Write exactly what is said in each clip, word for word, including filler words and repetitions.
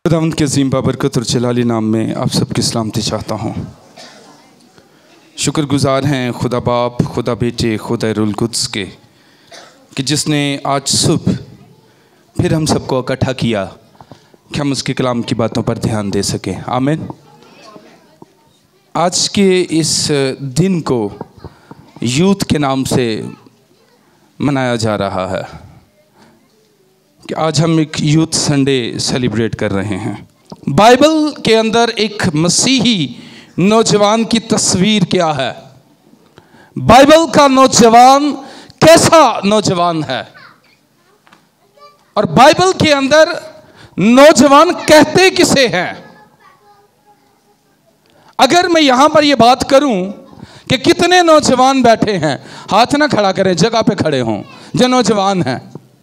खुदावंद के अज़ीम बाबरकत और जलाली नाम में आप सबकी सलामती चाहता हूँ। शुक्रगुज़ार हैं खुदा बाप, खुदा बेटे, खुदा रूहुल कुद्स के कि जिसने आज सुबह फिर हम सबको इकट्ठा किया कि हम उसके कलाम की बातों पर ध्यान दे सकें। आमीन। आज के इस दिन को यूथ के नाम से मनाया जा रहा है कि आज हम एक यूथ संडे सेलिब्रेट कर रहे हैं। बाइबल के अंदर एक मसीही नौजवान की तस्वीर क्या है, बाइबल का नौजवान कैसा नौजवान है, और बाइबल के अंदर नौजवान कहते किसे हैं। अगर मैं यहां पर यह बात करूं कि कितने नौजवान बैठे हैं, हाथ ना खड़ा करें, जगह पे खड़े हों जो नौजवान हैं।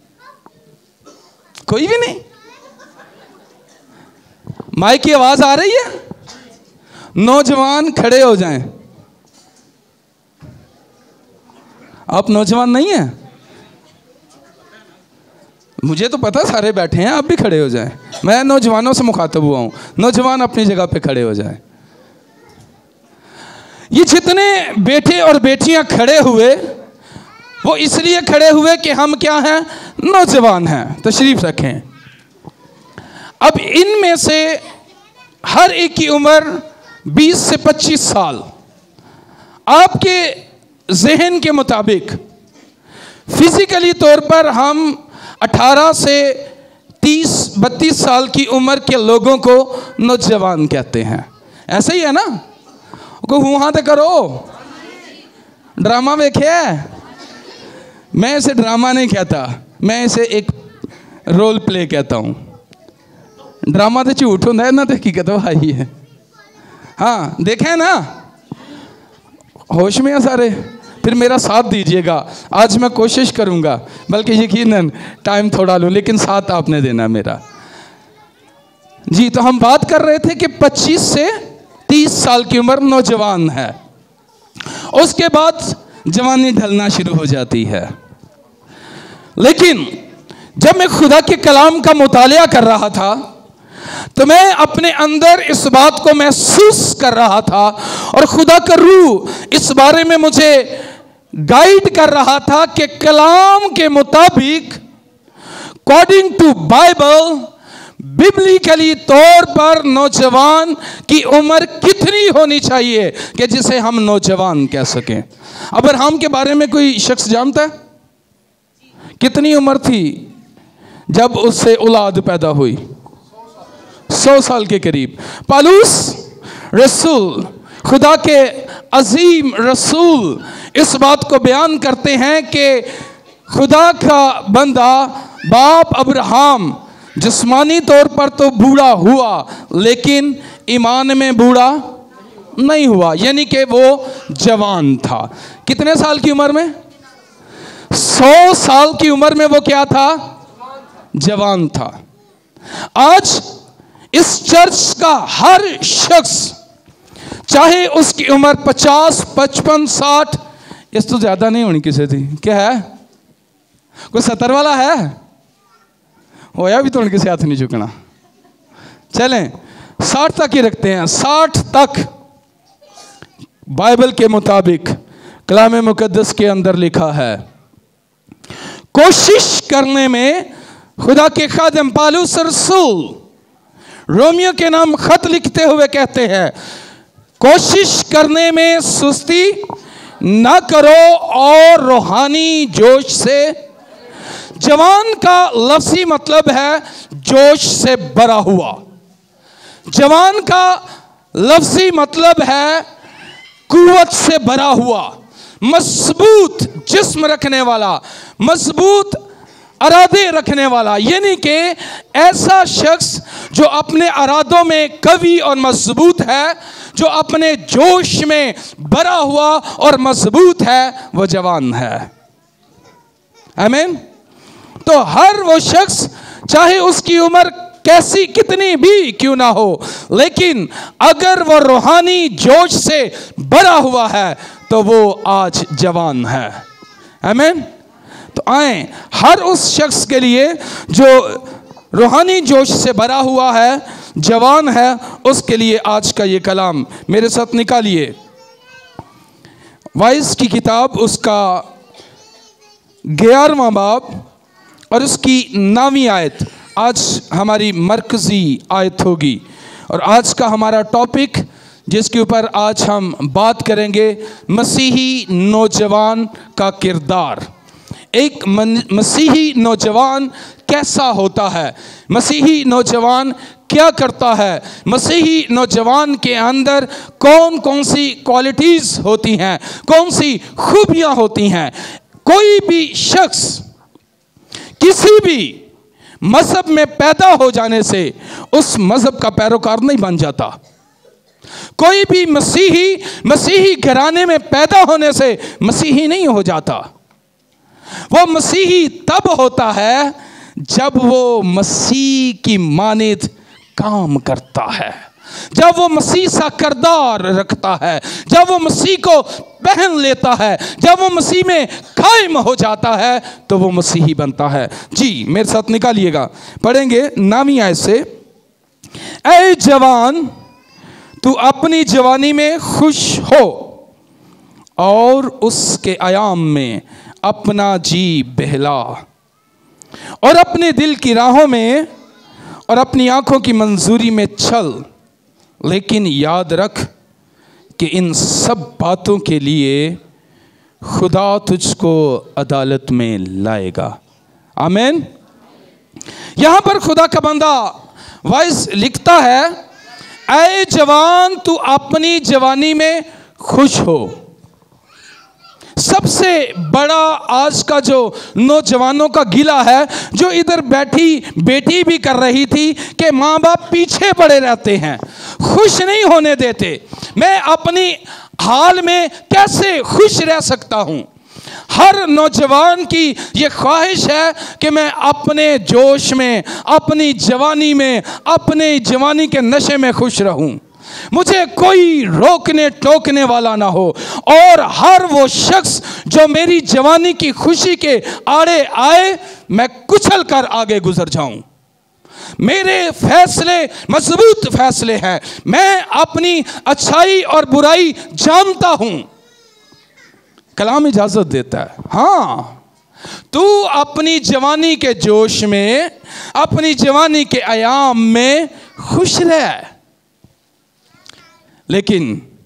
कोई भी नहीं। माइक की आवाज आ रही है? नौजवान खड़े हो जाएं। आप नौजवान नहीं हैं? मुझे तो पता सारे बैठे हैं, आप भी खड़े हो जाएं। मैं नौजवानों से मुखातब हुआ हूं, नौजवान अपनी जगह पे खड़े हो जाएं। ये जितने बेटे और बेटियां खड़े हुए वो इसलिए खड़े हुए कि हम क्या हैं, नौजवान हैं। तशरीफ रखें। अब इनमें से हर एक की उम्र बीस से पच्चीस साल। आपके जहन के मुताबिक फिजिकली तौर पर हम अठारह से तीस बत्तीस साल की उम्र के लोगों को नौजवान कहते हैं। ऐसा ही है ना? को वहां तो करो। ड्रामा देखे? मैं इसे ड्रामा नहीं कहता, मैं इसे एक रोल प्ले कहता हूँ। ड्रामा तो झूठ होता है ना, तो हकीकत भाई है। हाँ देखें ना, होश में है सारे? फिर मेरा साथ दीजिएगा। आज मैं कोशिश करूँगा, बल्कि यकीनन टाइम थोड़ा लूँ, लेकिन साथ आपने देना मेरा। जी, तो हम बात कर रहे थे कि पच्चीस से तीस साल की उम्र नौजवान है, उसके बाद जवानी ढलना शुरू हो जाती है। लेकिन जब मैं खुदा के कलाम का मुतालिया कर रहा था तो मैं अपने अंदर इस बात को महसूस कर रहा था, और खुदा का रूह इस बारे में मुझे गाइड कर रहा था कि कलाम के मुताबिक अकॉर्डिंग टू बाइबल बिब्लिकली तौर पर नौजवान की उम्र कितनी होनी चाहिए कि जिसे हम नौजवान कह सकें। अब्राहम के बारे में कोई शख्स जानता है? कितनी उम्र थी जब उससे औलाद पैदा हुई? सौ साल के करीब। पालूस रसूल, खुदा के अजीम रसूल, इस बात को बयान करते हैं कि खुदा का बंदा बाप अब्राहम जिस्मानी तौर पर तो बूढ़ा हुआ, लेकिन ईमान में बूढ़ा नहीं हुआ, यानी कि वो जवान था। कितने साल की उम्र में? सौ साल की उम्र में वो क्या था? जवान था। आज इस चर्च का हर शख्स, चाहे उसकी उम्र पचास, पचपन, साठ, इस तो ज्यादा नहीं होनी किसी थी, क्या है? कोई सत्तर वाला है? होया भी तो उनके से हाथ नहीं झुकना। चलें साठ तक ही रखते हैं। साठ तक बाइबल के मुताबिक कलाम मुकद्दस के अंदर लिखा है। कोशिश करने में खुदा के खादिम पालूस रसूल रोमियो के नाम खत लिखते हुए कहते हैं, कोशिश करने में सुस्ती ना करो और रूहानी जोश से। जवान का लफ्ज़ी मतलब है जोश से भरा हुआ। जवान का लफ्ज़ी मतलब है कुव्वत से भरा हुआ, मजबूत जिस्म रखने वाला, मजबूत अरादे रखने वाला, यानी कि ऐसा शख्स जो अपने अरादों में कवि और मजबूत है, जो अपने जोश में भरा हुआ और मजबूत है, वो जवान है। आमीन। तो हर वो शख्स, चाहे उसकी उम्र कैसी कितनी भी क्यों ना हो, लेकिन अगर वो रूहानी जोश से भरा हुआ है तो वो आज जवान है। आमीन। तो आए हर उस शख्स के लिए जो रूहानी जोश से भरा हुआ है, जवान है, उसके लिए आज का ये कलाम मेरे साथ निकालिए। वाइस की किताब उसका ग्यारहवां बाब और उसकी नौवीं आयत आज हमारी मरकजी आयत होगी। और आज का हमारा टॉपिक जिसके ऊपर आज हम बात करेंगे, मसीही नौजवान का किरदार। एक मसीही नौजवान कैसा होता है, मसीही नौजवान क्या करता है, मसीही नौजवान के अंदर कौन कौन सी क्वालिटीज़ होती हैं, कौन सी खूबियाँ होती हैं। कोई भी शख्स किसी भी मज़हब में पैदा हो जाने से उस मज़हब का पैरोकार नहीं बन जाता। कोई भी मसीही मसीही घराने में पैदा होने से मसीही नहीं हो जाता। वो मसीही तब होता है जब वो मसीह की मानित काम करता है, जब वो मसीह सा किरदार रखता है, जब वो मसीह को पहन लेता है, जब वो मसीह में कायम हो जाता है, तो वो मसीही बनता है। जी मेरे साथ निकालिएगा, पढ़ेंगे नौवीं आयत से। ऐ जवान, तू अपनी जवानी में खुश हो और उसके आयाम में अपना जी बहला, और अपने दिल की राहों में और अपनी आंखों की मंजूरी में चल। लेकिन याद रख कि इन सब बातों के लिए खुदा तुझको अदालत में लाएगा। आमीन। यहां पर खुदा का बंदा वाइस लिखता है, ऐ जवान, तू अपनी जवानी में खुश हो। सबसे बड़ा आज का जो नौजवानों का गिला है, जो इधर बैठी बेटी भी कर रही थी, कि माँ बाप पीछे पड़े रहते हैं, खुश नहीं होने देते। मैं अपनी हाल में कैसे खुश रह सकता हूँ? हर नौजवान की ये ख्वाहिश है कि मैं अपने जोश में, अपनी जवानी में, अपने जवानी के नशे में खुश रहूं, मुझे कोई रोकने टोकने वाला ना हो। और हर वो शख्स जो मेरी जवानी की खुशी के आड़े आए, मैं कुचल कर आगे गुजर जाऊं। मेरे फैसले मजबूत फैसले हैं, मैं अपनी अच्छाई और बुराई जानता हूं। कलाम इजाजत देता है, हाँ, तू अपनी जवानी के जोश में, अपनी जवानी के आयाम में खुश रह, लेकिन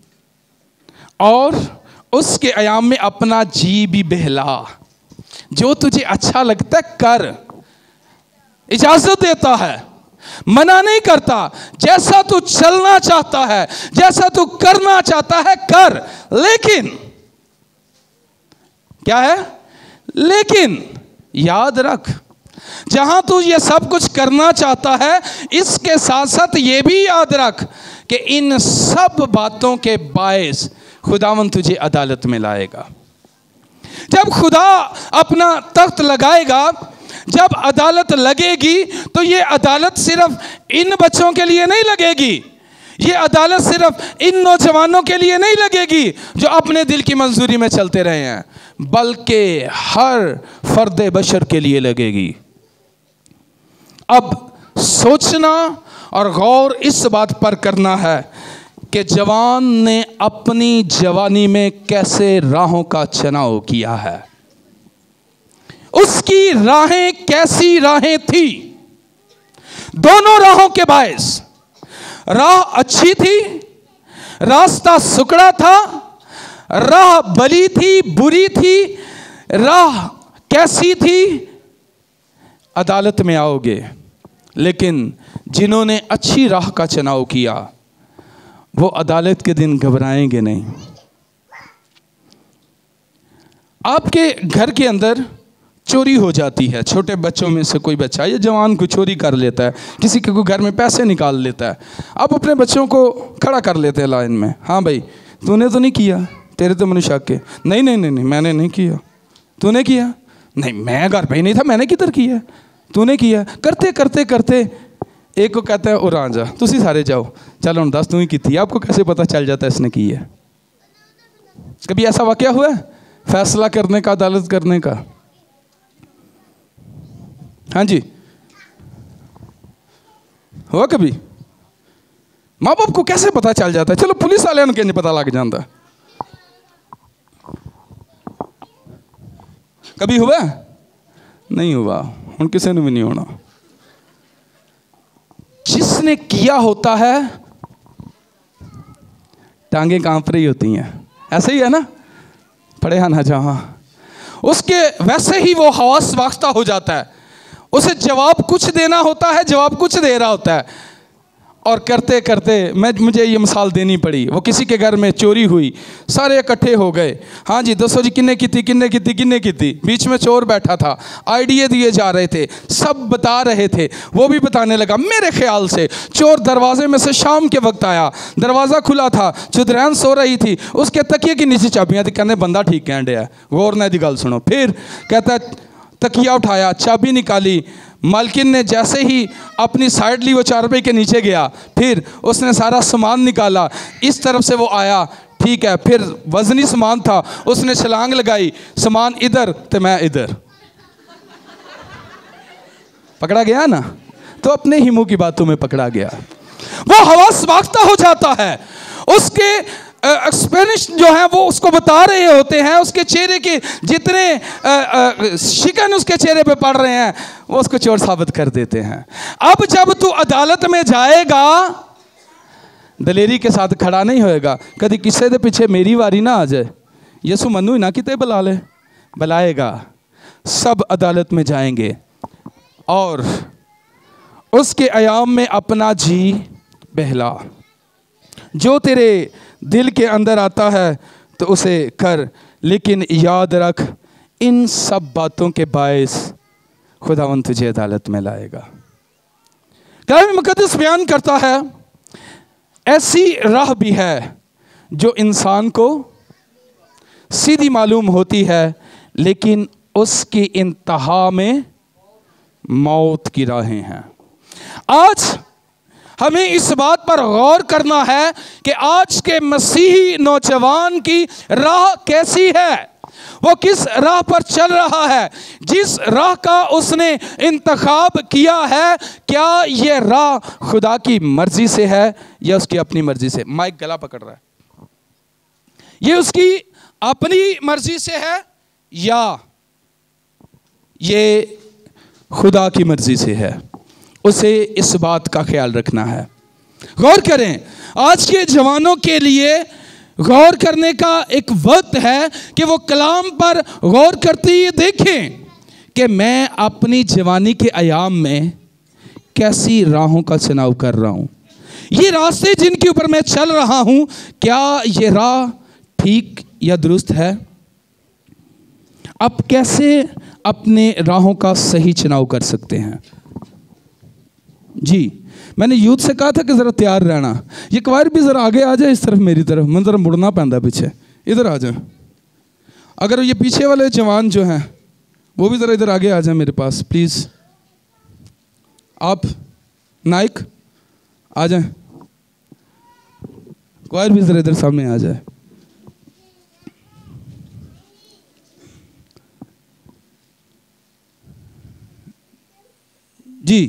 और उसके आयाम में अपना जी भी बहला। जो तुझे अच्छा लगता है कर, इजाजत देता है, मना नहीं करता। जैसा तू चलना चाहता है, जैसा तू करना चाहता है कर, लेकिन क्या है? लेकिन याद रख, जहां तू ये सब कुछ करना चाहता है, इसके साथ साथ ये भी याद रख कि इन सब बातों के बायस खुदावन तुझे अदालत में लाएगा। जब खुदा अपना तख्त लगाएगा, जब अदालत लगेगी, तो ये अदालत सिर्फ इन बच्चों के लिए नहीं लगेगी, ये अदालत सिर्फ इन नौजवानों के लिए नहीं लगेगी जो अपने दिल की मंजूरी में चलते रहे हैं, बल्कि हर फर्द बशर के लिए लगेगी। अब सोचना और गौर इस बात पर करना है कि जवान ने अपनी जवानी में कैसे राहों का चुनाव किया है, उसकी राहें कैसी राहें थी। दोनों राहों के बायस, राह अच्छी थी, रास्ता सुकड़ा था, राह भली थी, बुरी थी, राह कैसी थी, अदालत में आओगे। लेकिन जिन्होंने अच्छी राह का चुनाव किया, वो अदालत के दिन घबराएंगे नहीं। आपके घर के अंदर चोरी हो जाती है, छोटे बच्चों में से कोई बच्चा या जवान को चोरी कर लेता है, किसी के कोई घर में पैसे निकाल लेता है, आप अपने बच्चों को खड़ा कर लेते हैं लाइन में, हाँ भाई तूने तो नहीं किया, तेरे तो मनुष्य के, नहीं नहीं नहीं नहीं मैंने नहीं किया, तूने किया, नहीं मैं घर पे ही नहीं था, मैंने किधर किया, तूने किया। करते करते करते एक को कहता है और आ जा, तुसी सारे जाओ, चलो हम दस तू ही की थी। आपको कैसे पता चल जाता है इसने की है? कभी ऐसा वाकया हुआ है फैसला करने का, अदालत करने का? हाँ जी, हुआ कभी? माँ बाप को कैसे पता चल जाता है? चलो पुलिस वाले के नहीं पता लग जाता। कभी हुआ? नहीं हुआ, उन किसी ने भी नहीं होना। जिसने किया होता है टांगे कांप रही होती हैं, ऐसे ही है ना, पढ़े हैं ना जहां, उसके वैसे ही वो हवास वाख्ता हो जाता है। उसे जवाब कुछ देना होता है, जवाब कुछ दे रहा होता है, और करते करते मैं मुझे ये मिसाल देनी पड़ी। वो किसी के घर में चोरी हुई, सारे इकट्ठे हो गए, हाँ जी दसो जी किन्ने की थी किन्ने की थी किन्ने की थी। बीच में चोर बैठा था, आइडिया दिए जा रहे थे, सब बता रहे थे, वो भी बताने लगा। मेरे ख्याल से चोर दरवाजे में से शाम के वक्त आया, दरवाज़ा खुला था, चुदरैन सो रही थी, उसके तकिए के नीचे चाबियाँ थी। कहने बंदा ठीक कह रहा है, गौर ने दी गल सुनो। फिर कहता तकिया उठाया, चाबी निकाली, मालकिन ने जैसे ही अपनी साइड ली, वो चार रुपये के नीचे गया, फिर उसने सारा सामान निकाला, इस तरफ से वो आया, ठीक है, फिर वजनी सामान था, उसने छलांग लगाई, सामान इधर तो मैं इधर, पकड़ा गया ना। तो अपने ही मुंह की बातों में पकड़ा गया। वो हवास वाख्ता हो जाता है, उसके स्पेनिश जो है वो उसको बता रहे होते हैं, उसके चेहरे के जितने आ, आ, शिकन उसके चेहरे पे पड़ रहे हैं वो उसको चोर साबित कर देते हैं। अब जब तू अदालत में जाएगा दलेरी के साथ खड़ा नहीं होएगा। कभी किसी दे पीछे मेरी वारी ना आ जाए, यसु मनु ही ना किते बुला ले, बुलाएगा। सब अदालत में जाएंगे और उसके अयाम में अपना जी बहला। जो तेरे दिल के अंदर आता है तो उसे कर, लेकिन याद रख इन सब बातों के बायस खुदावंद तुझे अदालत में लाएगा। कलाम मुकद्दस बयान करता है ऐसी राह भी है जो इंसान को सीधी मालूम होती है, लेकिन उसकी इंतहा में मौत की राहें हैं। आज हमें इस बात पर गौर करना है कि आज के मसीही नौजवान की राह कैसी है, वो किस राह पर चल रहा है, जिस राह का उसने इंतखाब किया है, क्या ये राह खुदा की मर्जी से है या उसकी अपनी मर्जी से। माइक गला पकड़ रहा है, ये उसकी अपनी मर्जी से है या ये खुदा की मर्जी से है, उसे इस बात का ख्याल रखना है। गौर करें, आज के जवानों के लिए गौर करने का एक वक्त है कि वो कलाम पर गौर करते हुए देखें कि मैं अपनी जवानी के अयाम में कैसी राहों का चुनाव कर रहा हूँ। ये रास्ते जिनके ऊपर मैं चल रहा हूँ, क्या ये राह ठीक या दुरुस्त है? अब कैसे अपने राहों का सही चुनाव कर सकते हैं? जी मैंने यूथ से कहा था कि ज़रा तैयार रहना। ये कवार भी ज़रा आगे आ जाए, इस तरफ मेरी तरफ, मैं ज़रा मुड़ना पैंदा पीछे, इधर आ जाए। अगर ये पीछे वाले जवान जो हैं वो भी ज़रा इधर आगे आ जाए मेरे पास प्लीज़। आप नाइक आ जाए, कवार भी ज़रा इधर सामने आ जाए। जी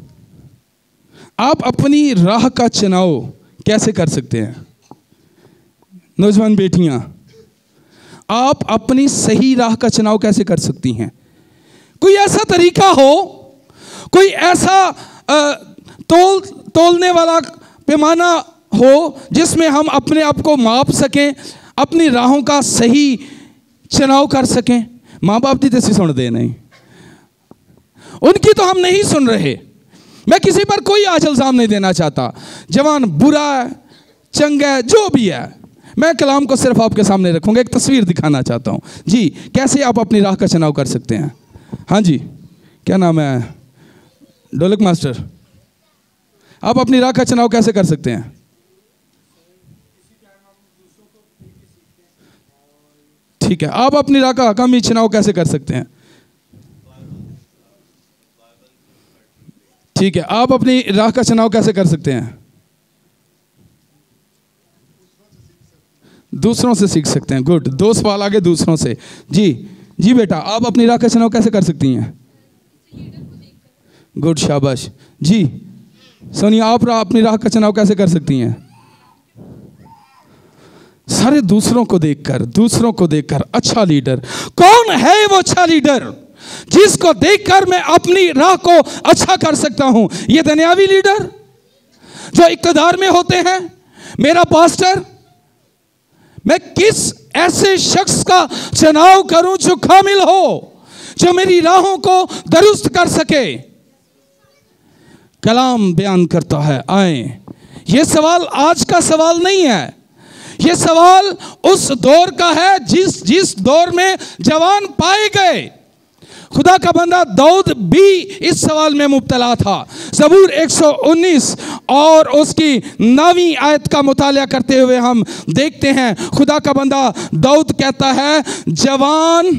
आप अपनी राह का चुनाव कैसे कर सकते हैं? नौजवान बेटियां, आप अपनी सही राह का चुनाव कैसे कर सकती हैं? कोई ऐसा तरीका हो, कोई ऐसा आ, तोल तोलने वाला पैमाना हो जिसमें हम अपने आप को माप सकें, अपनी राहों का सही चुनाव कर सकें। माँ बाप की तो सुन दे नहीं, उनकी तो हम नहीं सुन रहे। मैं किसी पर कोई आज इल्ज़ाम नहीं देना चाहता, जवान बुरा है चंगा है जो भी है, मैं कलाम को सिर्फ आपके सामने रखूंगा, एक तस्वीर दिखाना चाहता हूँ। जी कैसे आप अपनी राह का चुनाव कर सकते हैं? हाँ जी, क्या नाम है? ढोलक मास्टर, आप अपनी राह का चुनाव कैसे कर सकते हैं? ठीक है, आप अपनी राह का हकामी चुनाव कैसे कर सकते हैं? ठीक है, आप अपनी राह का चुनाव कैसे कर सकते हैं? दूसरों से सीख सकते हैं। गुड, दो सवाल आगे दूसरों से। जी जी बेटा, आप अपनी राह का चुनाव कैसे कर सकती हैं? गुड, शाबाश। जी सोनिया, आप अपनी राह का चुनाव कैसे कर सकती हैं? सारे दूसरों को देखकर, दूसरों को देखकर अच्छा लीडर कौन है? वो अच्छा लीडर जिसको देखकर मैं अपनी राह को अच्छा कर सकता हूं। ये दुनियावी लीडर जो इक़्तिदार में होते हैं, मेरा पास्टर, मैं किस ऐसे शख्स का चुनाव करूं जो कामिल हो, जो मेरी राहों को दुरुस्त कर सके? कलाम बयान करता है, आए। ये सवाल आज का सवाल नहीं है, ये सवाल उस दौर का है जिस जिस दौर में जवान पाए गए। खुदा का बंदा दाऊद भी इस सवाल में मुब्तला था। ज़बूर एक सौ उन्नीस और उसकी नवीं आयत का मुताला करते हुए हम देखते हैं, खुदा का बंदा दाऊद कहता है, जवान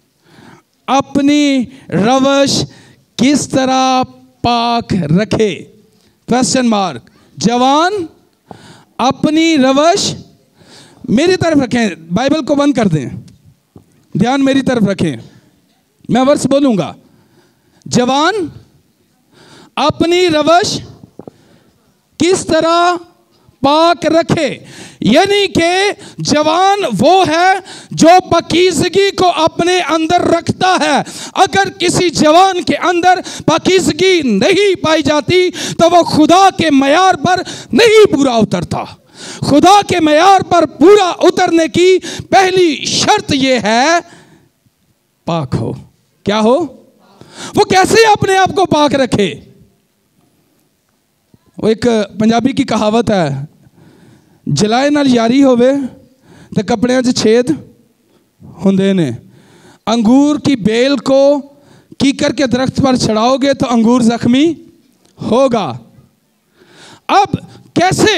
अपनी रवश किस तरह पाक रखे? Question mark. जवान अपनी रवश, मेरी तरफ रखें, बाइबल को बंद कर दें, ध्यान मेरी तरफ रखें, मैं वर्ष बोलूंगा। जवान अपनी रवश किस तरह पाक रखे, यानी कि जवान वो है जो पाकीज़गी को अपने अंदर रखता है। अगर किसी जवान के अंदर पाकीज़गी नहीं पाई जाती तो वो खुदा के मयार पर नहीं पूरा उतरता। खुदा के मयार पर पूरा उतरने की पहली शर्त यह है, पाक हो। क्या हो? वो कैसे अपने आप को पाक रखे? वो एक पंजाबी की कहावत है, जलाए नाल यारी होवे तो कपड़ियां च छेद हुंदे ने। अंगूर की बेल को कीकर के दरख्त पर चढ़ाओगे तो अंगूर जख्मी होगा। अब कैसे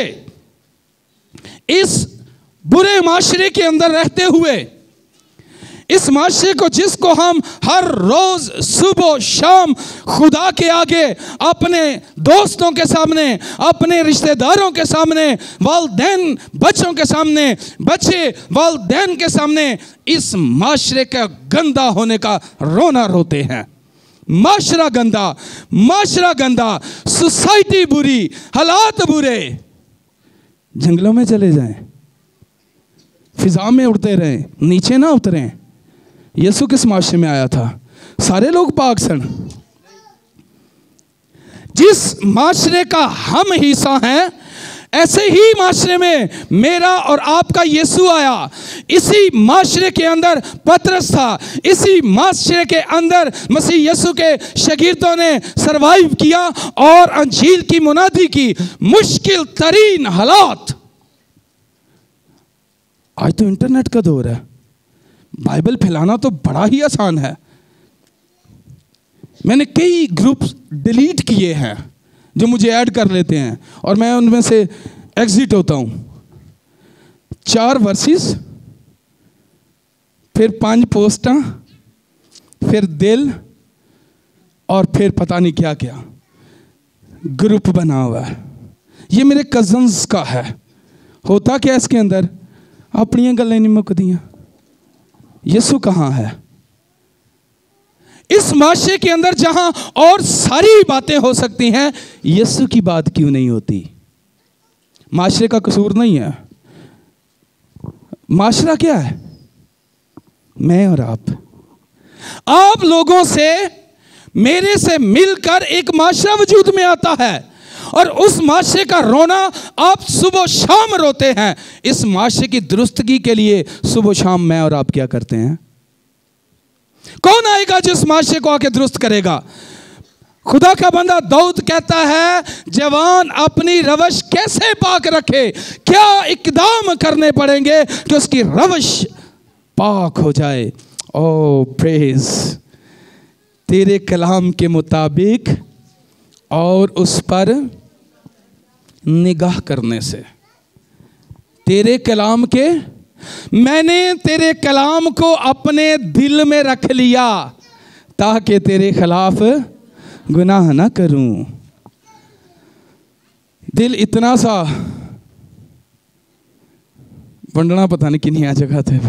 इस बुरे माशरे के अंदर रहते हुए, इस माशरे को जिसको हम हर रोज सुबह शाम खुदा के आगे, अपने दोस्तों के सामने, अपने रिश्तेदारों के सामने, वालिदैन बच्चों के सामने, बच्चे वालिदैन के सामने इस माशरे का गंदा होने का रोना रोते हैं। माशरा गंदा, माशरा गंदा, सोसाइटी बुरी, हालात बुरे। जंगलों में चले जाएं, फिजा में उड़ते रहें, नीचे ना उतरें। यीशु किस माशरे में आया था? सारे लोग पाक सन। जिस माशरे का हम हिस्सा हैं, ऐसे ही माशरे में मेरा और आपका यीशु आया। इसी माशरे के अंदर पतरस था, इसी माशरे के अंदर मसीह यीशु के शागिर्दों ने सरवाइव किया और अंजील की मुनादी की। मुश्किल तरीन हालात। आज तो इंटरनेट का दौर है, बाइबल फैलाना तो बड़ा ही आसान है। मैंने कई ग्रुप्स डिलीट किए हैं जो मुझे ऐड कर लेते हैं और मैं उनमें से एग्जिट होता हूं। चार वर्सेस, फिर पांच पोस्टां, फिर दिल, और फिर पता नहीं क्या क्या ग्रुप बना हुआ है। ये मेरे कजन्स का है। होता क्या इसके अंदर? अपनी गल्लें नहीं मुकदियां। यीशु कहाँ है? इस माशरे के अंदर जहां और सारी बातें हो सकती हैं, यीशु की बात क्यों नहीं होती? माशरे का कसूर नहीं है। माशरा क्या है? मैं और आप। आप लोगों से, मेरे से मिलकर एक माशरा वजूद में आता है और उस माशरे का रोना आप सुबह शाम रोते हैं। इस माशरे की दुरुस्तगी के लिए सुबह शाम मैं और आप क्या करते हैं? कौन आएगा जो इस माशरे को आके दुरुस्त करेगा? खुदा का बंदा दाऊद कहता है, जवान अपनी रवश कैसे पाक रखे? क्या इकदाम करने पड़ेंगे कि उसकी रवश पाक हो जाए? ओ प्रेज, तेरे कलाम के मुताबिक और उस पर निगाह करने से। तेरे कलाम के, मैंने तेरे कलाम को अपने दिल में रख लिया ताकि तेरे खिलाफ गुनाह ना करूं। दिल इतना सा वंडना पता नहीं किन्हीं जगह थे,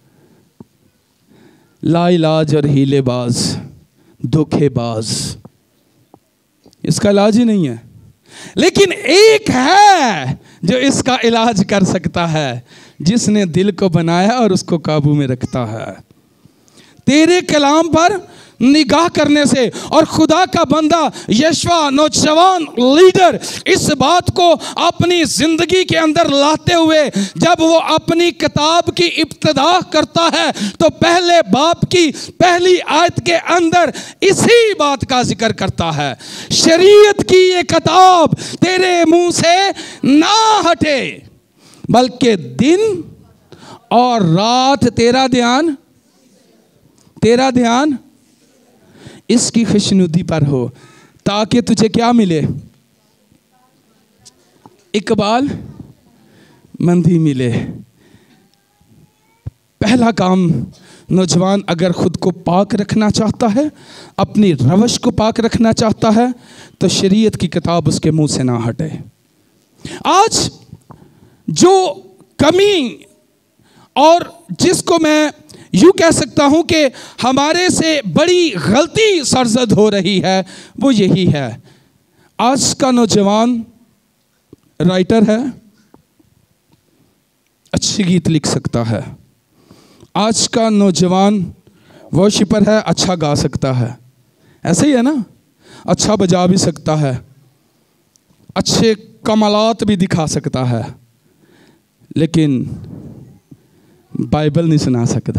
लाइलाज और हीलेबाज, धोखेबाज, इसका इलाज ही नहीं है। लेकिन एक है जो इसका इलाज कर सकता है, जिसने दिल को बनाया और उसको काबू में रखता है। तेरे कलाम पर निगाह करने से, और खुदा का बंदा यशवा नौजवान लीडर इस बात को अपनी जिंदगी के अंदर लाते हुए जब वो अपनी किताब की इब्तिदा करता है तो पहले बाब की पहली आयत के अंदर इसी बात का जिक्र करता है, शरीयत की ये किताब तेरे मुंह से ना हटे, बल्कि दिन और रात तेरा ध्यान तेरा ध्यान इसकी खुशनुदी पर हो, ताकि तुझे क्या मिले? इकबाल मंदी मिले। पहला काम, नौजवान अगर खुद को पाक रखना चाहता है, अपनी रवश को पाक रखना चाहता है, तो शरीयत की किताब उसके मुंह से ना हटे। आज जो कमी और जिसको मैं यूँ कह सकता हूँ कि हमारे से बड़ी गलती सरजद हो रही है, वो यही है। आज का नौजवान राइटर है, अच्छे गीत लिख सकता है। आज का नौजवान वर्शिपर है, अच्छा गा सकता है, ऐसे ही है ना, अच्छा बजा भी सकता है, अच्छे कमालात भी दिखा सकता है, लेकिन बाइबल नहीं सुना सकता।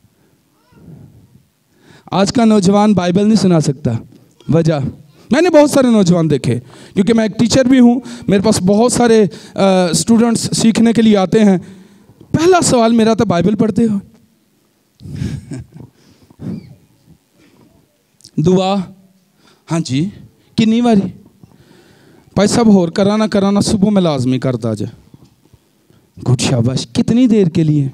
आज का नौजवान बाइबल नहीं सुना सकता। वजह, मैंने बहुत सारे नौजवान देखे, क्योंकि मैं एक टीचर भी हूँ, मेरे पास बहुत सारे स्टूडेंट्स सीखने के लिए आते हैं। पहला सवाल मेरा था, बाइबल पढ़ते हो? दुआ, हाँ जी, कितनी बारी? भाई सब होर कराना कराना सुबह में लाजमी करता जे। गुड शाबाश, कितनी देर के लिए?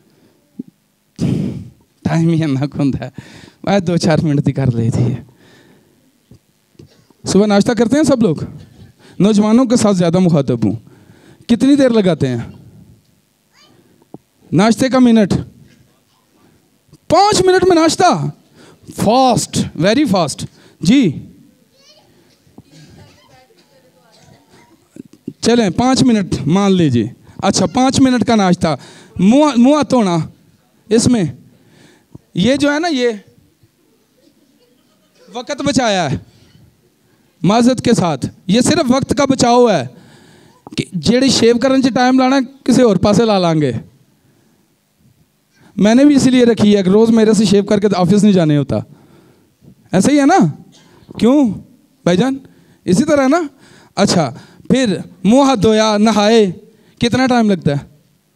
टाइम ही ना खुंदा है, मैं दो चार मिनट ही कर लेती है। सुबह नाश्ता करते हैं सब लोग, नौजवानों के साथ ज़्यादा मुखातब हूँ। कितनी देर लगाते हैं नाश्ते का? मिनट, पाँच मिनट में नाश्ता, फास्ट, वेरी फास्ट जी। चलें पाँच मिनट मान लीजिए, अच्छा पाँच मिनट का नाश्ता, मुँह मुँह धोना, इसमें ये जो है ना, ये वक्त बचाया है माजत के साथ। ये सिर्फ वक्त का बचाव है कि जेड़ी शेव करने से टाइम लाना किसी और पासे ला लांगे। मैंने भी इसीलिए रखी है कि रोज़ मेरे से शेव करके ऑफिस नहीं जाने होता। ऐसा ही है ना? क्यों भाईजान? इसी तरह है ना? अच्छा, फिर मुँह हाथ धोया, नहाए, कितना टाइम लगता है?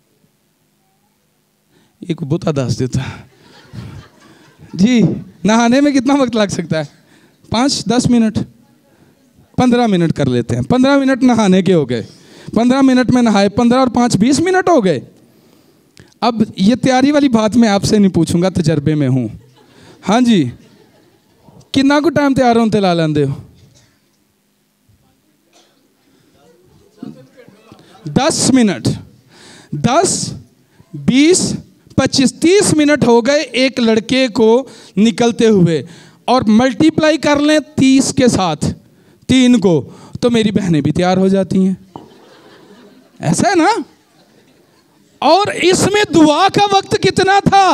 एक बुता दस देता जी। नहाने में कितना वक्त लग सकता है? पाँच दस मिनट, पंद्रह मिनट कर लेते हैं। पंद्रह मिनट नहाने के हो गए, पंद्रह मिनट में नहाए, पंद्रह और पाँच बीस मिनट हो गए। अब ये तैयारी वाली बात मैं आपसे नहीं पूछूंगा, तजर्बे में हूँ। हाँ जी, कितना को टाइम तैयार होते ला लेंदे हो? दस मिनट, दस बीस पच्चीस तीस मिनट हो गए एक लड़के को निकलते हुए, और मल्टीप्लाई कर लें तीस के साथ तीन को, तो मेरी बहनें भी तैयार हो जाती हैं। ऐसा है ना? और इसमें दुआ का वक्त कितना था?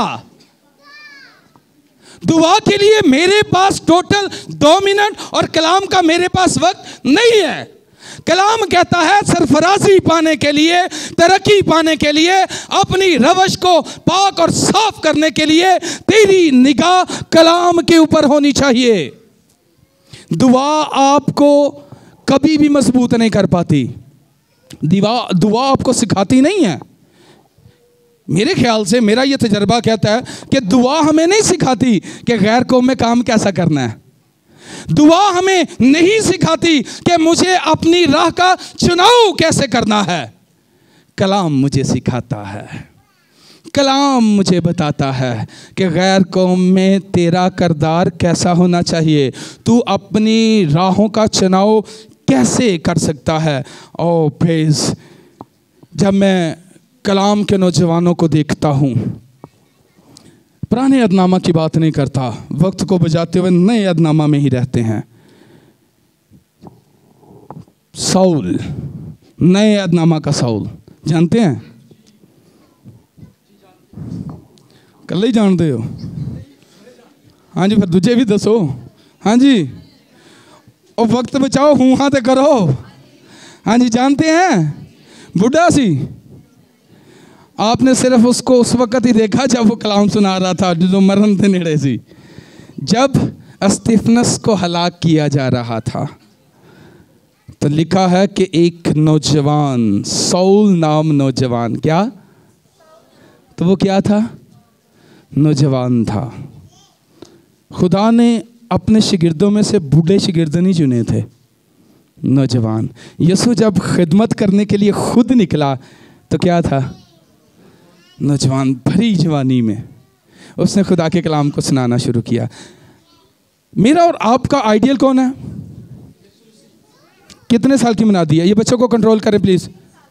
दुआ के लिए मेरे पास टोटल दो मिनट, और कलाम का मेरे पास वक्त नहीं है। कलाम कहता है सरफराजी पाने के लिए, तरक्की पाने के लिए, अपनी रवश को पाक और साफ करने के लिए तेरी निगाह कलाम के ऊपर होनी चाहिए। दुआ आपको कभी भी मजबूत नहीं कर पाती। दुआ दुआ आपको सिखाती नहीं है। मेरे ख्याल से, मेरा ये तजर्बा कहता है कि दुआ हमें नहीं सिखाती कि गैर कौम में काम कैसा करना है। दुआ हमें नहीं सिखाती कि मुझे अपनी राह का चुनाव कैसे करना है। कलाम मुझे सिखाता है, कलाम मुझे बताता है कि गैर कौम में तेरा किरदार कैसा होना चाहिए, तू अपनी राहों का चुनाव कैसे कर सकता है। ओ प्रेज़, जब मैं कलाम के नौजवानों को देखता हूँ, पुराने अदनामा की बात नहीं करता, वक्त को बजाते हुए नए अदनामा में ही रहते हैं। साउल, नए अदनामा का साउल, जानते हैं? कल ही जानते हो? हाँ जी, फिर दूजे भी दसो। हाँ जी, और वक्त बचाओ, हूँ हाँ तो करो। हाँ जी, जानते हैं? बुढ़ा सी, आपने सिर्फ उसको उस वक्त ही देखा जब वो कलाम सुना रहा था, जो मरण थे नेड़े सी, जब स्तिफनस को हलाक किया जा रहा था। तो लिखा है कि एक नौजवान, साउल नाम नौजवान, क्या? तो वो क्या था? नौजवान था। खुदा ने अपने शिगिर्दों में से बूढ़े शिगिर्द नहीं चुने थे, नौजवान। यीशु जब खिदमत करने के लिए खुद निकला तो क्या था? नौजवान, भरी जवानी में उसने खुदा के कलाम को सुनाना शुरू किया। मेरा और आपका आइडियल कौन है? कितने साल की मना दी है? ये बच्चों को कंट्रोल करें प्लीज।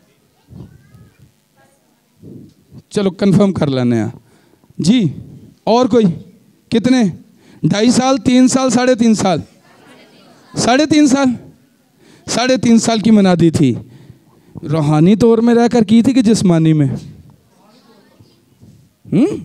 चलो कंफर्म कर लेने हैं जी। और कोई? कितने? ढाई साल, तीन साल, साढ़े तीन साल? साढ़े तीन साल। साढ़े तीन साल की मना दी थी। रूहानी तौर में रहकर की थी कि जिस्मानी में? हम्म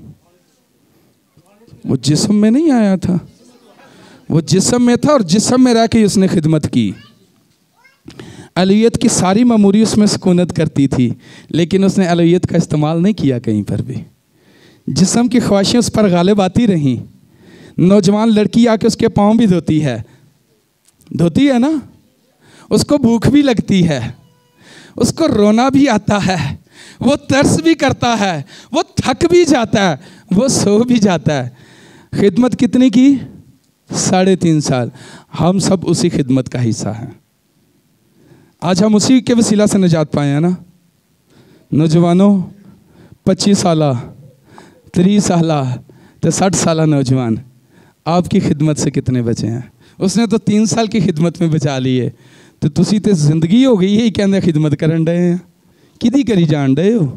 वो जिस्म में नहीं आया था, वो जिस्म में था और जिस्म में रह के उसने खिदमत की। अलवियत की सारी मामूरी उसमें सुकूनत करती थी, लेकिन उसने अलवियत का इस्तेमाल नहीं किया कहीं पर भी। जिस्म की ख्वाहिशें उस पर गालिब आती रहीं। नौजवान लड़की आके उसके पाँव भी धोती है, धोती है ना, उसको भूख भी लगती है, उसको रोना भी आता है, वो तरस भी करता है, वो थक भी जाता है, वो सो भी जाता है। खिदमत कितनी की? साढ़े तीन साल। हम सब उसी खिदमत का हिस्सा हैं। आज हम उसी के वसीला से निजात पाए हैं ना। नौजवानों, पच्चीस साल, तीस साल तो साठ साल नौजवान, आपकी खिदमत से कितने बचे हैं? उसने तो तीन साल की खिदमत में बचा लिए, तो तुसी तो जिंदगी हो गई यही कहने खिदमत करन रहे हैं, किदी करी जान रहे हो?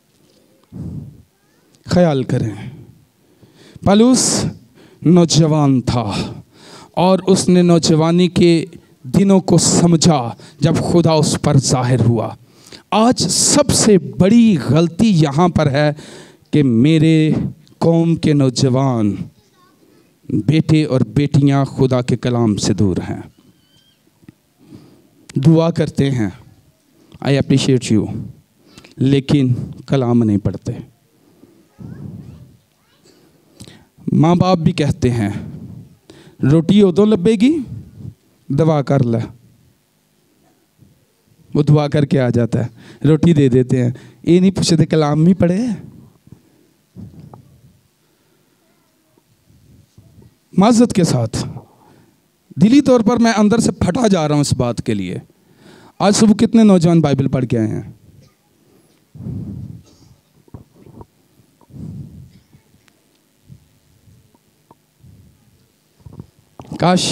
ख्याल करें। पौलुस नौजवान था और उसने नौजवानी के दिनों को समझा जब खुदा उस पर जाहिर हुआ। आज सबसे बड़ी गलती यहाँ पर है कि मेरे कौम के नौजवान बेटे और बेटियां खुदा के कलाम से दूर हैं। दुआ करते हैं, आई अप्रिशिएट यू, लेकिन कलाम नहीं पढ़ते। माँ बाप भी कहते हैं रोटी उदों लभेगी, दवा कर ले। वो दुआ करके आ जाता है, रोटी दे देते हैं, ये नहीं पूछते कलाम भी पढ़े। माज़रत के साथ दिली तौर पर मैं अंदर से फटा जा रहा हूं इस बात के लिए। आज सुबह कितने नौजवान बाइबल पढ़ के आए हैं? काश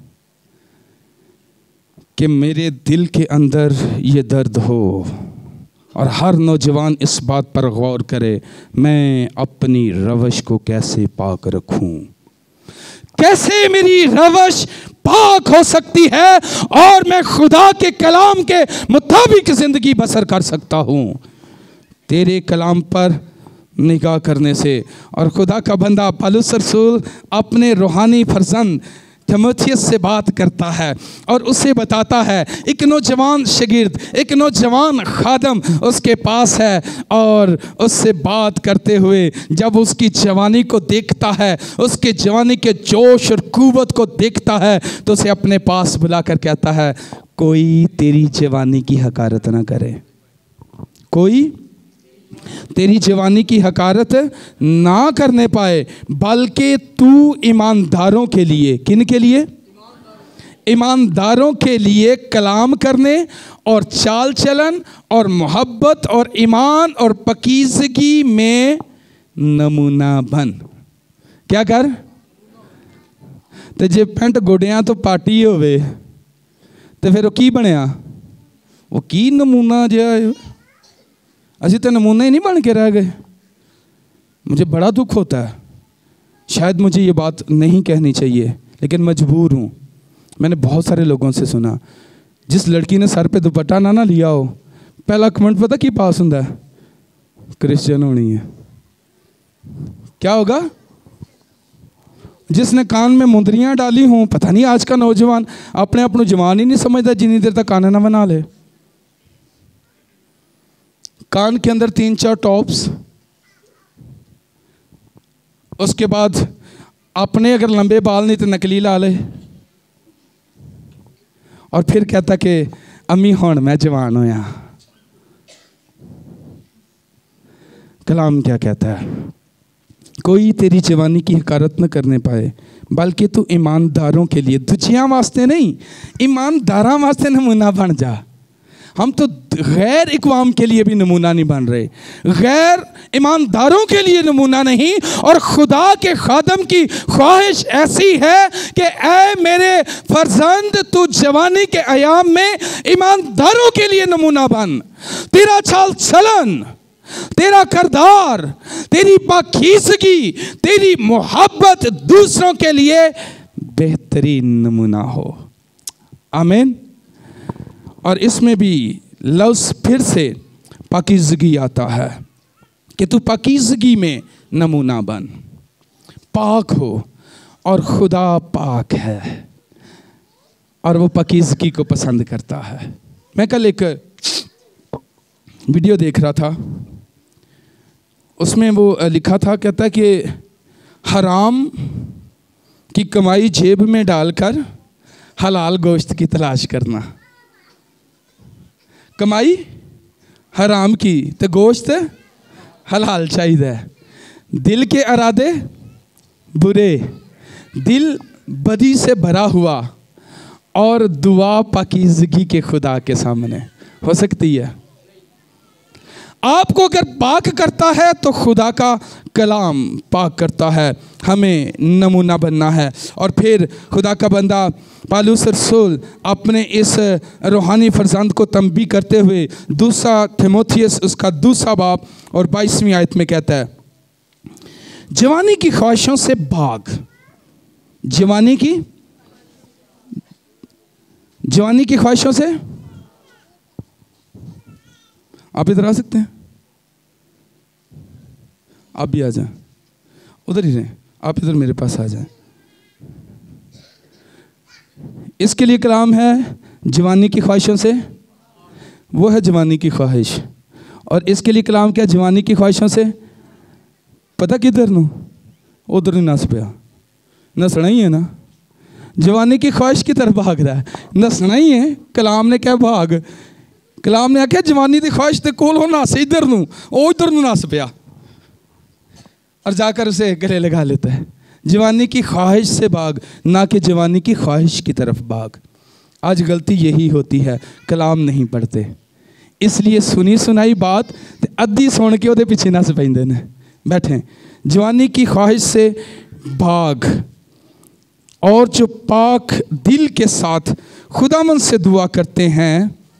कि मेरे दिल के अंदर ये दर्द हो और हर नौजवान इस बात पर गौर करे, मैं अपनी रवश को कैसे पाक रखूं, कैसे मेरी रवश पाक हो सकती है और मैं खुदा के कलाम के मुताबिक जिंदगी बसर कर सकता हूं, तेरे कलाम पर निगाह करने से। और खुदा का बंदा पौलुस रसूल अपने रूहानी फर्जंद तीमुथियुस से बात करता है और उसे बताता है, एक नौजवान शागिर्द, एक नौजवान खादम उसके पास है, और उससे बात करते हुए जब उसकी जवानी को देखता है, उसके जवानी के जोश और कुव्वत को देखता है, तो उसे अपने पास बुलाकर कहता है, कोई तेरी जवानी की हकारत ना करे, कोई तेरी जवानी की हकारत ना करने पाए, बल्कि तू ईमानदारों के लिए, किन के लिए? ईमानदारों के लिए कलाम करने और चाल चलन और मोहब्बत और ईमान और पकीज़गी में नमूना बन। क्या कर? तो जे पेंट गोडियां तो पार्टी होवे तो फिर वो की बनया? वो की नमूना जिहा, असी तो नमूने ही नहीं बन के रह गए। मुझे बड़ा दुख होता है, शायद मुझे ये बात नहीं कहनी चाहिए लेकिन मजबूर हूँ। मैंने बहुत सारे लोगों से सुना, जिस लड़की ने सर पे दुपट्टा ना ना लिया हो, पहला कमेंट पता की पास होता है? क्रिश्चियन होनी है। क्या होगा? जिसने कान में मुंदरियां डाली हों, पता नहीं आज का नौजवान अपने आप को जवान ही नहीं समझता जितनी देर तक कान ना बना ले। कान के अंदर तीन चार टॉप्स, उसके बाद अपने अगर लंबे बाल नहीं तो नकली ला ले, और फिर कहता कि अम्मी हुण मैं जवान होया। कलाम क्या कहता है? कोई तेरी जवानी की हकारत न करने पाए, बल्कि तू ईमानदारों के लिए, दुजियां वास्ते नहीं, ईमानदारां वास्ते नमूना बन जा। हम तो गैर इकवाम के लिए भी नमूना नहीं बन रहे, गैर ईमानदारों के लिए नमूना नहीं। और खुदा के खादम की ख्वाहिश ऐसी है कि ऐ मेरे फर्जंद, तू जवानी के अयाम में ईमानदारों के लिए नमूना बन। तेरा चाल चलन, तेरा करदार, तेरी पाकीज़गी, तेरी मोहब्बत दूसरों के लिए बेहतरीन नमूना हो। आमीन। और इसमें भी लफ्ज़ फिर से पाकीज़गी आता है कि तू पाकीज़गी में नमूना बन, पाक हो। और खुदा पाक है और वो पाकीज़गी को पसंद करता है। मैं कल एक वीडियो देख रहा था, उसमें वो लिखा था, कहता है कि हराम की कमाई जेब में डालकर हलाल गोश्त की तलाश करना। कमाई हराम की तो गोश्त हलाल चाहिए। दिल के इरादे बुरे, दिल बदी से भरा हुआ, और दुआ पाकीज़गी के खुदा के सामने हो सकती है। आपको अगर पाक करता है तो खुदा का कलाम पाक करता है। हमें नमूना बनना है। और फिर खुदा का बंदा पौलुस रसूल अपने इस रूहानी फर्जंद को तंबी करते हुए दूसरा थिमोथियस उसका दूसरा बाब और बाईसवीं आयत में कहता है, जवानी की ख्वाहिशों से भाग। जवानी की जवानी की ख्वाहिशों से, आप इधर आ सकते हैं, आप भी आ जाएं, उधर ही रहें, आप इधर मेरे पास आ जाएं। इसके लिए कलाम है जवानी की ख्वाहिशों से, वो है जवानी की ख्वाहिश। और इसके लिए कलाम क्या? जवानी की ख्वाहिशों से पता किधर नू, उधर नहीं नस पिया, नसना ही है ना। जवानी की ख्वाहिश की तरफ भाग रहा है, नसना ही है। कलाम ने क्या भाग, कलाम ने आख्या जवानी की ख्वाहिश के कोल हो नस इधर नू, वो इधर नू नस पिया और जाकर उसे गले लगा लेता है। जवानी की ख्वाहिश से भाग, ना कि जवानी की ख्वाहिश की तरफ भाग। आज गलती यही होती है, कलाम नहीं पढ़ते, इसलिए सुनी सुनाई बात अद्धी सुन के ਉਹਦੇ ਪਿੱਛੇ नस ਪੈਂਦੇ ਨੇ। बैठे, जवानी की ख्वाहिश से भाग। और जो पाक दिल के साथ खुदामंद से दुआ करते हैं,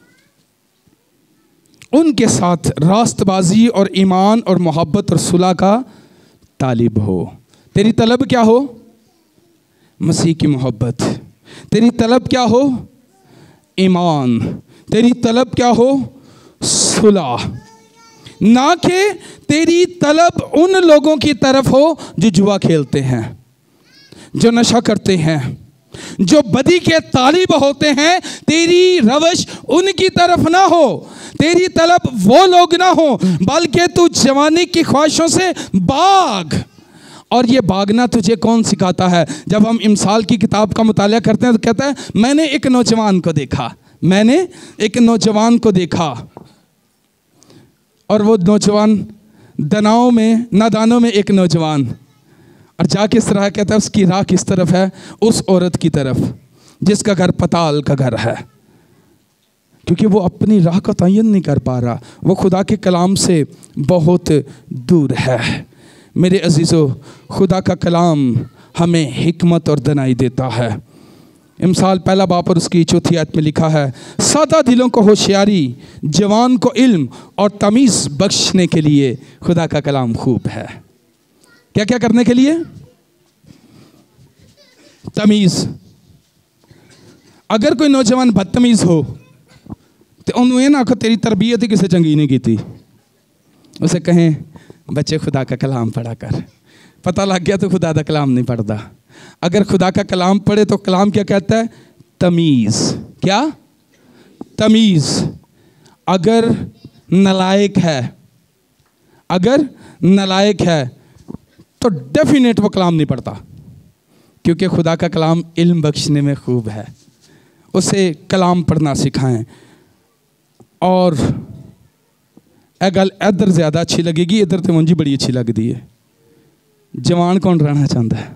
उनके साथ रास्तबाजी और ईमान और मोहब्बत और सुलह का तालिब हो। तेरी तलब क्या हो? मसीह की मोहब्बत। तेरी तलब क्या हो? ईमान। तेरी तलब क्या हो? सुलह। ना कि तेरी तलब उन लोगों की तरफ हो जो जुआ खेलते हैं, जो नशा करते हैं, जो बदी के तालिब होते हैं। तेरी रवश उनकी तरफ ना हो, तेरी तलब वो लोग ना हो, बल्कि तू जवानी की ख्वाहिशों से भाग। और ये भागना तुझे कौन सिखाता है? जब हम इमसाल की किताब का मुताला करते हैं तो कहता है, मैंने एक नौजवान को देखा, मैंने एक नौजवान को देखा, और वो नौजवान दनाओं में नादानों में एक नौजवान, और जाके इस तरह कहता है उसकी राह किस तरफ है? उस औरत की तरफ जिसका घर पताल का घर है, क्योंकि वो अपनी राह का तयन नहीं कर पा रहा, वो खुदा के कलाम से बहुत दूर है। मेरे अजीज़ों, खुदा का कलाम हमें हिकमत और दनाई देता है। इमसाल पहला बाप और उसकी चौथी आयत में लिखा है, सादा दिलों को होशियारी, जवान को इल्म और तमीज़ बख्शने के लिए खुदा का कलाम खूब है। क्या क्या करने के लिए? तमीज़। अगर कोई नौजवान बदतमीज़ हो तो उन्होंने ना आखो तेरी तरबियत ही किसी चंगी नहीं की थी, उसे कहें बच्चे खुदा का कलाम पढ़ा कर। पता लग गया तो खुदा का कलाम नहीं पढ़ता। अगर खुदा का कलाम पढ़े तो कलाम क्या कहता है? तमीज़। क्या? तमीज़। अगर नालायक है, अगर नालायक है तो डेफिनेट वो कलाम नहीं पढ़ता, क्योंकि खुदा का कलाम इल्म बख्शने में खूब है। उसे कलाम पढ़ना सिखाएं। और ए गल इधर ज़्यादा अच्छी लगेगी, इधर तो मुझे बड़ी अच्छी लगती है। जवान कौन रहना चाहता है?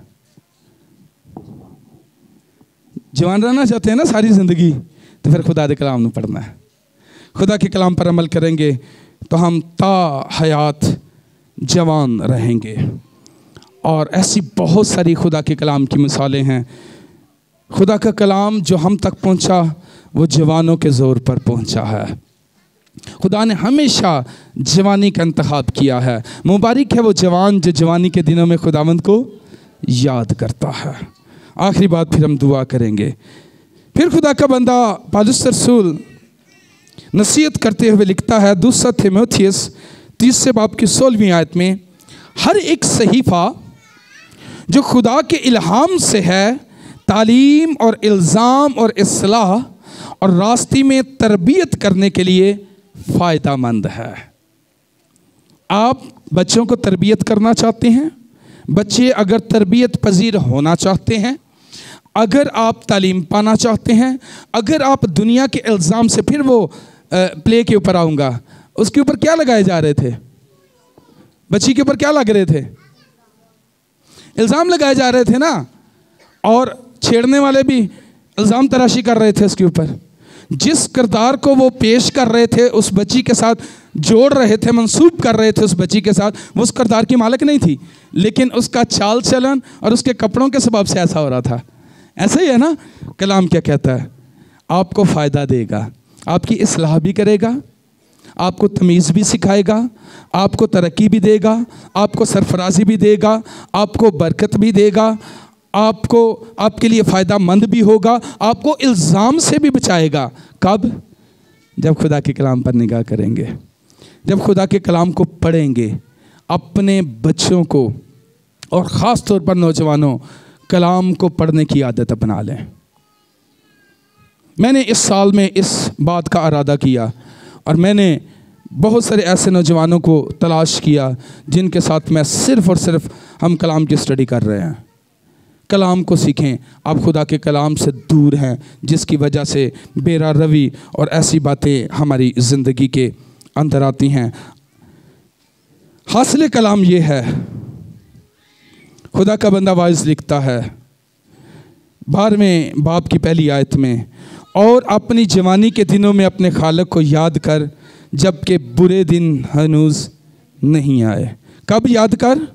जवान रहना चाहते हैं ना सारी ज़िंदगी, तो फिर खुदा के कलाम में पढ़ना है। खुदा के कलाम पर अमल करेंगे तो हम ता हयात जवान रहेंगे। और ऐसी बहुत सारी खुदा के कलाम की मिसालें हैं। खुदा का कलाम जो हम तक पहुंचा वो जवानों के ज़ोर पर पहुंचा है। खुदा ने हमेशा जवानी का इंतखाब किया है। मुबारक है वो जवान जो जवानी के दिनों में खुदावंद को याद करता है। आखिरी बात फिर हम दुआ करेंगे। फिर खुदा का बंदा पौलुस रसूल नसीहत करते हुए लिखता है दूसरा तीमुथियुस तीसरे बाब की सोलहवीं आयत में, हर एक सहीफ़ा जो खुदा के इल्हाम से है तालीम और इल्ज़ाम और इस्लाह और रास्ते में तरबियत करने के लिए फ़ायदामंद है। आप बच्चों को तरबियत करना चाहते हैं, बच्चे अगर तरबियत पजीर होना चाहते हैं, अगर आप तालीम पाना चाहते हैं, अगर आप दुनिया के इल्ज़ाम से, फिर वो प्ले के ऊपर आऊँगा, उसके ऊपर क्या लगाए जा रहे थे? बच्ची के ऊपर क्या लग रहे थे? इल्ज़ाम लगाए जा रहे थे ना। और छेड़ने वाले भी इल्ज़ाम तराशी कर रहे थे उसके ऊपर। जिस किरदार को वो पेश कर रहे थे, उस बच्ची के साथ जोड़ रहे थे, मंसूब कर रहे थे उस बच्ची के साथ, वो उस किरदार की मालिक नहीं थी, लेकिन उसका चाल चलन और उसके कपड़ों के सबब से ऐसा हो रहा था। ऐसा ही है ना। कलाम क्या कहता है? आपको फ़ायदा देगा, आपकी इस्लाह भी करेगा, आपको तमीज़ भी सिखाएगा, आपको तरक्की भी देगा, आपको सरफराजी भी देगा, आपको बरकत भी देगा, आपको आपके लिए फ़ायदा मंद भी होगा, आपको इल्ज़ाम से भी बचाएगा। कब? जब खुदा के कलाम पर निगाह करेंगे, जब खुदा के कलाम को पढ़ेंगे। अपने बच्चों को और ख़ास तौर पर नौजवानों कलाम को पढ़ने की आदत अपना लें। मैंने इस साल में इस बात का इरादा किया और मैंने बहुत सारे ऐसे नौजवानों को तलाश किया जिनके साथ मैं सिर्फ़ और सिर्फ हम कलाम की स्टडी कर रहे हैं। कलाम को सीखें। आप खुदा के कलाम से दूर हैं, जिसकी वजह से बेरा रवी और ऐसी बातें हमारी ज़िंदगी के अंदर आती हैं। हासिल कलाम ये है, खुदा का बंदा वाइज लिखता है बारहवें बाब की पहली आयत में, और अपनी जवानी के दिनों में अपने खालिक को याद कर जबकि बुरे दिन हनूज नहीं आए। कब याद कर?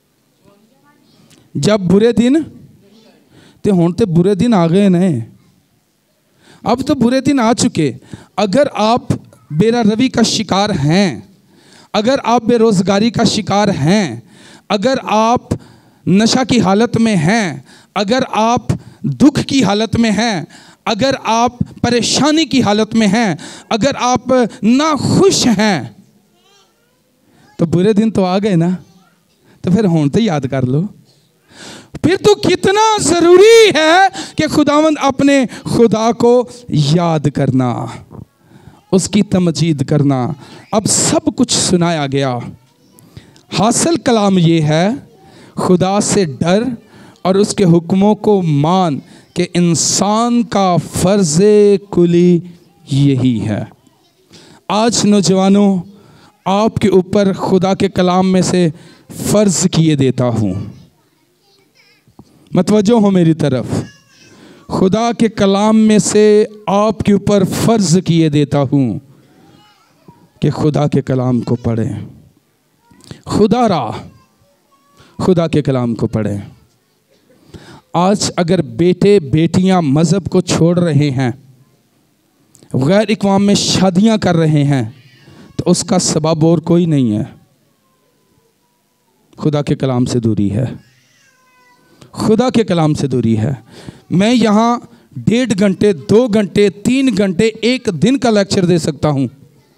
जब बुरे दिन, तो हुण तो बुरे दिन आ गए ने, अब तो बुरे दिन आ चुके। अगर आप बेरा रवी का शिकार हैं, अगर आप बेरोज़गारी का शिकार हैं, अगर आप नशा की हालत में हैं, अगर आप दुख की हालत में हैं, अगर आप परेशानी की हालत में हैं, अगर आप नाखुश हैं, तो बुरे दिन तो आ गए ना। तो फिर हुण तो याद कर लो। फिर तो कितना ज़रूरी है कि खुदावंद अपने खुदा को याद करना, उसकी तमजीद करना। अब सब कुछ सुनाया गया। हासिल कलाम ये है, खुदा से डर और उसके हुक्मों को मान कि इंसान का फ़र्ज़ कुली यही है। आज नौजवानों, आपके ऊपर खुदा के कलाम में से फ़र्ज़ किए देता हूँ। मतवज्जो हो मेरी तरफ। खुदा के कलाम में से आपके ऊपर फ़र्ज़ किए देता हूँ कि खुदा के कलाम को पढ़ें। खुदा रा खुदा के कलाम को पढ़ें। आज अगर बेटे बेटियां मज़हब को छोड़ रहे हैं, गैर इक़वाम में शादियां कर रहे हैं, तो उसका सबब और कोई नहीं है, खुदा के कलाम से दूरी है। खुदा के कलाम से दूरी है। मैं यहाँ डेढ़ घंटे, दो घंटे, तीन घंटे, एक दिन का लेक्चर दे सकता हूं,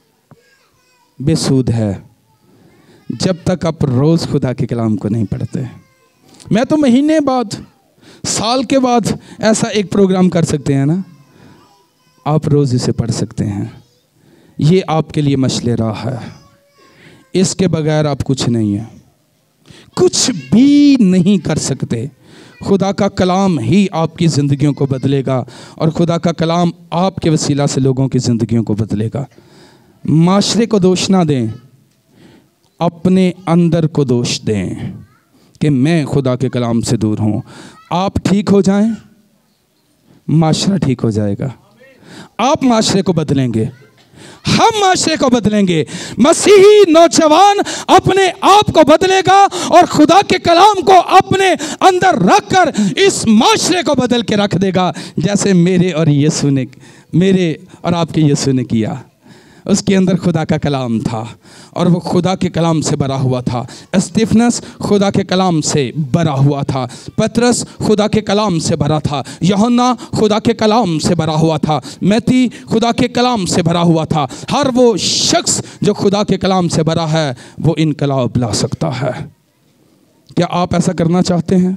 बेसूद है जब तक आप रोज़ खुदा के कलाम को नहीं पढ़ते। मैं तो महीने बाद, साल के बाद ऐसा एक प्रोग्राम कर सकते हैं ना, आप रोज़ इसे पढ़ सकते हैं। ये आपके लिए मशले राह है, इसके बगैर आप कुछ नहीं है, कुछ भी नहीं कर सकते। खुदा का कलाम ही आपकी ज़िंदगियों को बदलेगा और खुदा का कलाम आपके वसीला से लोगों की ज़िंदगियों को बदलेगा। माशरे को दोष ना दें, अपने अंदर को दोष दें कि मैं खुदा के कलाम से दूर हूँ। आप ठीक हो जाएं, माशरा ठीक हो जाएगा। आप माशरे को बदलेंगे, हम माशरे को बदलेंगे। मसीही नौजवान अपने आप को बदलेगा और खुदा के कलाम को अपने अंदर रखकर इस माशरे को बदल के रख देगा, जैसे मेरे और यीशु ने, मेरे और आपके यीशु ने किया। उसके अंदर खुदा का कलाम था और वो खुदा के कलाम से भरा हुआ था। स्टीफनस खुदा के कलाम से भरा हुआ था, पतरस खुदा के कलाम से भरा था, यूहन्ना खुदा के कलाम से भरा हुआ था, मैती खुदा के कलाम से भरा हुआ था। हर वो शख्स जो खुदा के कलाम से भरा है वो इनकलाब ला सकता है। क्या आप ऐसा करना चाहते हैं?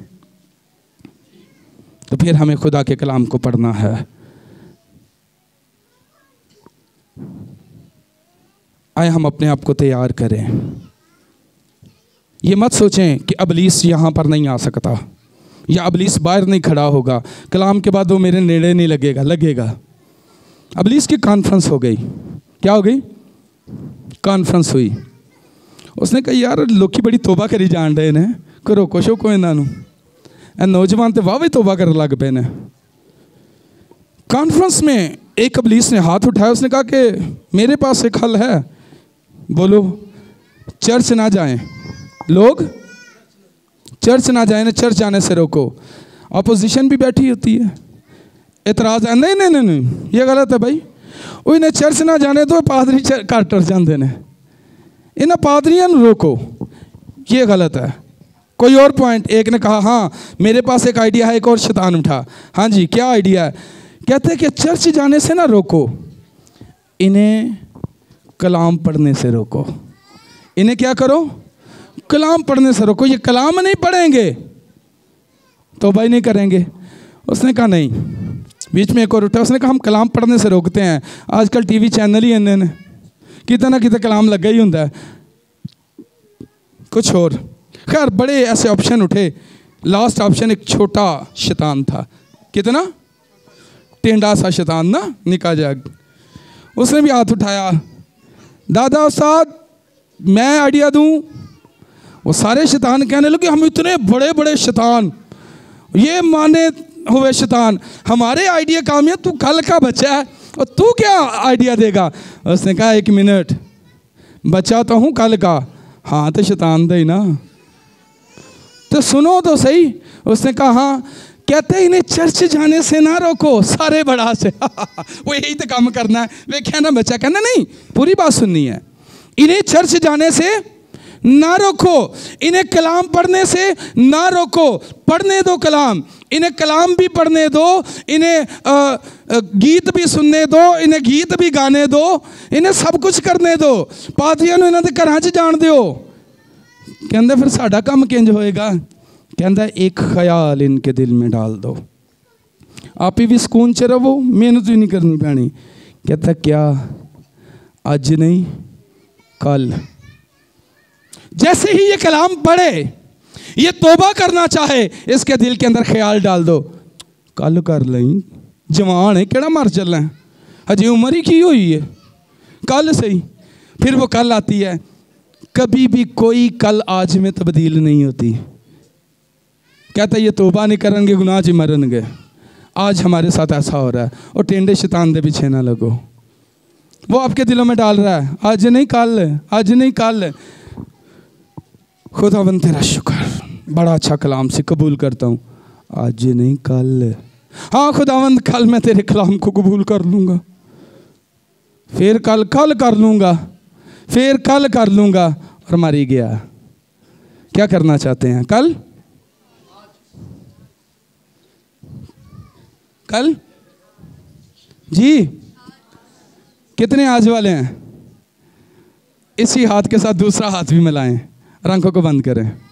तो फिर हमें खुदा के कलाम को पढ़ना है। आए हम अपने आप को तैयार करें। ये मत सोचें कि अबलीस यहाँ पर नहीं आ सकता या अबलीस बाहर नहीं खड़ा होगा, कलाम के बाद वो मेरे नेड़े नहीं लगेगा। लगेगा। अबलीस की कॉन्फ्रेंस हो गई। क्या हो गई? कॉन्फ्रेंस हुई। उसने कहा यार लोकी बड़ी तोबा करी जान रहे ने, को रोको शोको इन्हों, नौजवान तो वाह भी तोबा कर लग पे ने। कॉन्फ्रेंस में एक अबलीस ने हाथ उठाया, उसने कहा कि मेरे पास एक हल है। बोलो। चर्च ना जाएं, लोग चर्च ना जाएं, चर्च जाने से रोको। अपोजिशन भी बैठी होती है, एतराज़ है, नहीं नहीं नहीं नहीं ये गलत है भाई, उन्हें चर्च ना जाने दो, पादरी घट टुर जाते हैं, इन्हें पादरियों रोको, ये गलत है। कोई और पॉइंट, एक ने कहा हाँ मेरे पास एक आइडिया है, एक और शैतान उठा। हाँ जी क्या आइडिया है? कहते हैं कि चर्च जाने से ना रोको, इन्हें कलाम पढ़ने से रोको। इन्हें क्या करो? कलाम पढ़ने से रोको। ये कलाम नहीं पढ़ेंगे तो भाई नहीं करेंगे। उसने कहा नहीं। बीच में एक और उठा, उसने कहा हम कलाम पढ़ने से रोकते हैं, आजकल टीवी चैनल ही इन्हें कितना ना कितना कलाम लगा ही होता है, कुछ और। खैर बड़े ऐसे ऑप्शन उठे। लास्ट ऑप्शन एक छोटा शैतान था, कितना टेंडा सा शैतान ना, निका जाग। उसने भी हाथ उठाया, दादा उस्ताद मैं आइडिया दूं। वो सारे शैतान कहने लगे हम इतने बड़े बड़े शैतान, ये माने हुए शैतान, हमारे आइडिया कामयाब, तू कल का बच्चा है और तू क्या आइडिया देगा? उसने कहा एक मिनट, बच्चा तो हूँ कल का, हाँ तो शैतान दे ना, तो सुनो तो सही। उसने कहा हाँ। कहते इन्हें चर्च जाने से ना रोको, सारे बड़ा से वो यही तो काम करना है। वे कहना बच्चा कहना नहीं, पूरी बात सुननी है। इन्हें चर्च जाने से ना रोको, इन्हें कलाम पढ़ने से ना रोको, पढ़ने दो कलाम, इन्हें कलाम भी पढ़ने दो, इन्हें आ, आ, गीत भी सुनने दो, इन्हें गीत भी गाने दो, इन्हें सब कुछ करने दो। पादरियों ने इन्होंने घर च जान दो। कहते फिर साडा काम किंज होएगा? कहता एक ख्याल इनके दिल में डाल दो, आप ही भी सुकून च रहो, मेहनत भी नहीं करनी पैनी। कहता क्या आज नहीं कल। जैसे ही ये कलाम पढ़े, ये तौबा करना चाहे, इसके दिल के अंदर ख्याल डाल दो, कल कर लें, जवान है केड़ा मर चलना है, हजे उम्र ही की हुई है, कल सही। फिर वो कल आती है। कभी भी कोई कल आज में तब्दील नहीं होती। कहता ये तौबा नहीं करेंगे गुनाह च मरनगे। आज हमारे साथ ऐसा हो रहा है। और टेंडे शैतान दे पीछे ना लगो, वो आपके दिलों में डाल रहा है आज नहीं कल, आज नहीं कल। खुदावंद तेरा शुक्र, बड़ा अच्छा कलाम से कबूल करता हूँ, आज नहीं कल। हाँ खुदावंद कल मैं तेरे कलाम को कबूल कर लूँगा, फिर कल कल कर लूँगा, फिर कल कर लूँगा, और मरी गया। क्या करना चाहते हैं? कल कल जी कितने आज वाले हैं? इसी हाथ के साथ दूसरा हाथ भी मिलाएं और आंखों को बंद करें।